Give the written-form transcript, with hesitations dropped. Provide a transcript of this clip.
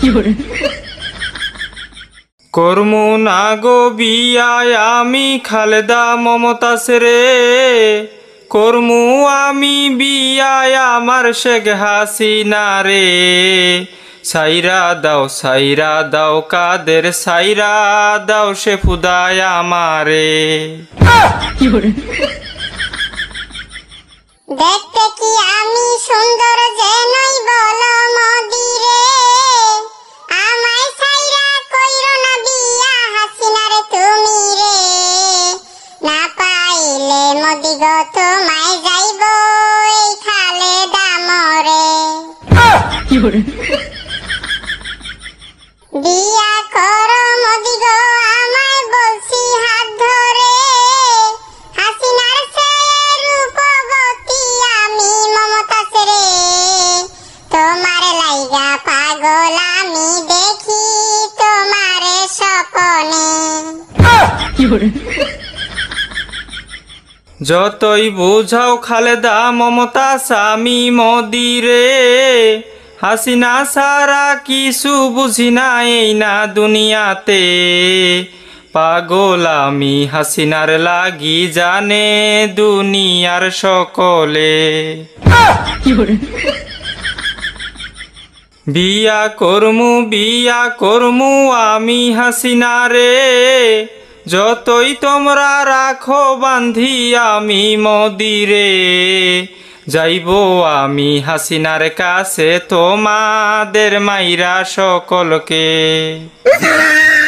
করমু না গো বিয়ায় আমি খালেদা মমতাজ রে, করমু আমি বিয়ায় আমার শেখ হাসিনা রে। সাইরা দাও কাদের সাইরা দাও সে ফুদায় আমারে। দেখতে কি আমি সুন্দর যেনই বলো মোদি রে, আমায় সাইরা কইরো না বিয়া হাসিনা রে তুমি রে। না পাইলে মোদি গো তোমায় যাইবো এই খালেদা মরে। বিয়া করো মোদি গো আমায় বলছি হাত ধরে, হাসিনার চেয়ে রূপবতী আমি মমতাজ রে। তোমার লাইগা পাগল আমি দেখি তোমারে স্বপনে। যতই বুঝাও খালেদা মমতাজ আমি মোদি রে, হাসিনা সারা কিছু বুঝি না এই না দুনিয়াতে। পাগল আমি হাসিনার লাগি জানে দুনিয়ার সকলে। বিয়া করমু আমি হাসিনা রে, যতই তোমরা রাখো বান্ধি আমি মোদি রে। যাইবো আমি হাসিনার কাছে তোমাদের মাইরা সকলকে।